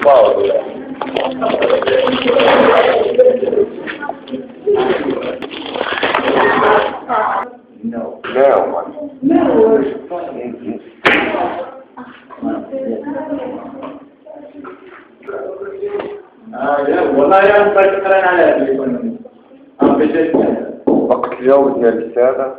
Wow. No. والله يا مفكرين على التليفون. وقت جاوبنا الرسالة.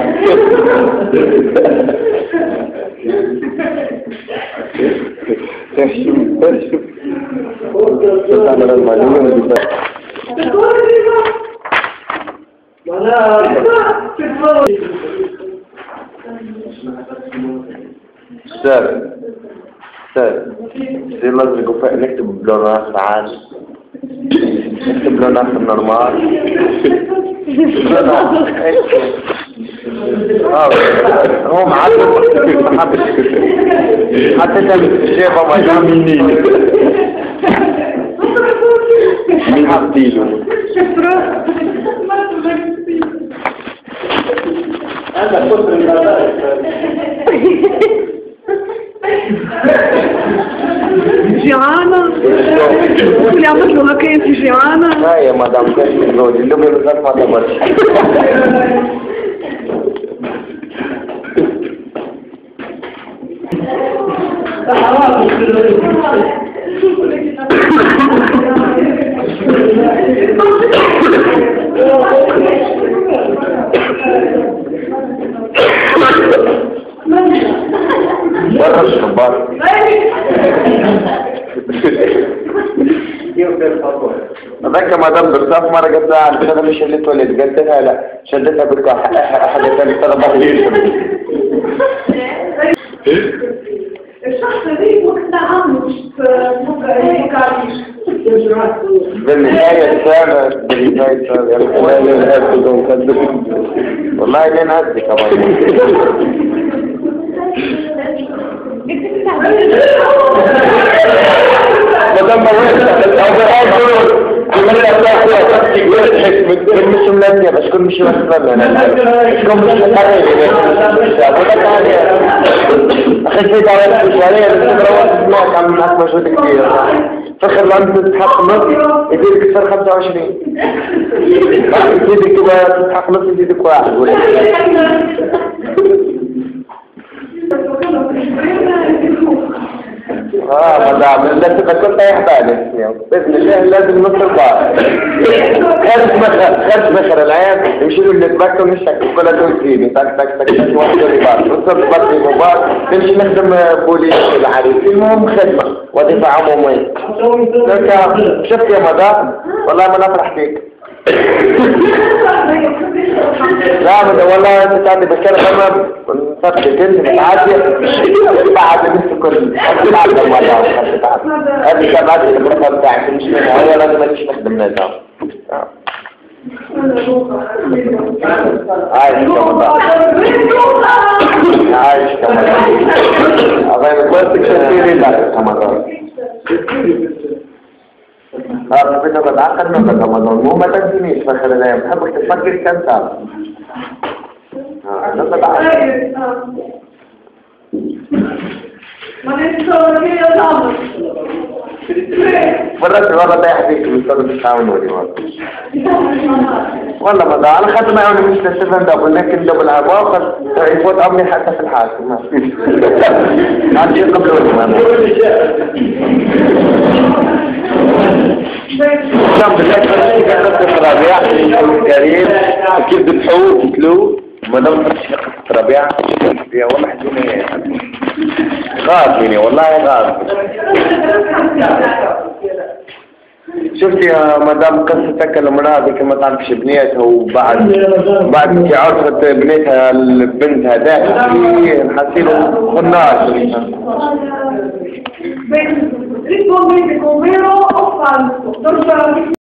سهل زي ما نقول نكتب بلون اخر عادي، نكتب لون اخر نورمال. هو معلم حتى الشيخة ما جاء مني مين حطيله جيعانة؟ اللي عملت له هكا انت جيعانة؟ لا يا مدام كيف تزوجي اللي بيرزق ما تبرش. برا الشباك. هذاك مدام برصاف مرة قلت لها على كذا مش اللي تولد، قلت لها لا شدتها بالكح حاجة ثانية ترى الشخص ذي وقت عامله مش بالنهاية السابع والله لين هدي كمان. مدام مش ملاتية بس كل مش مستمر كل مش أخي سيد على الشهرية بالتبروات النوع كان من أكبر شوية كبير فخر لأنت تتحق نص يديك كسر 25 يديك كده تتحق نص يديك واحد مدام لا تفكرت أي حاجة بإذن الله لازم نص البعض خرج مخر العيال يمشيلوا اللي تبكوا مش كلها توزيني تك تك تك تك واحد اللي بعض نص البعض مبارك نمشي نخدم بوليس العريس المهم خدمة وظيفة عمومية. شفت يا مدام والله ما نفرح فيك. لا والله انت تعطي بكرة تمام نفتح كنت متعادية بعد نفس كل بعد المدام هذه سبعات الغرفة بتاعك مش منها هو لازم تستخدم نظام. عايش كمان عايش كمان أغير بس كثير لا كمان بدنا بتعقد من رمضان مو ما تنسينيش في خلال الأيام بحبك تفكر كم سنة. أنا بتعقد. ما نتصور كذا زمان. مرة يحكيك بالصدق بالتعاون ودي والله ما ده أنا خدت معي مش للسفن دبل لكن دبل عباقة يفوت أمني حتى في الحاكم ما في. عن شيء قبل ولا كم بالله كانت الربيع كريم كيف بتحوط تلو ما دام الربيع فيها والله حزينة غاضبني والله غاضب. شفت يا مدام قصتك لما هذيك ما تعرفش بنيتها وبعد عرفت بنيتها البنت هذاك حسينا خناس. Rispondi che con vero o falso?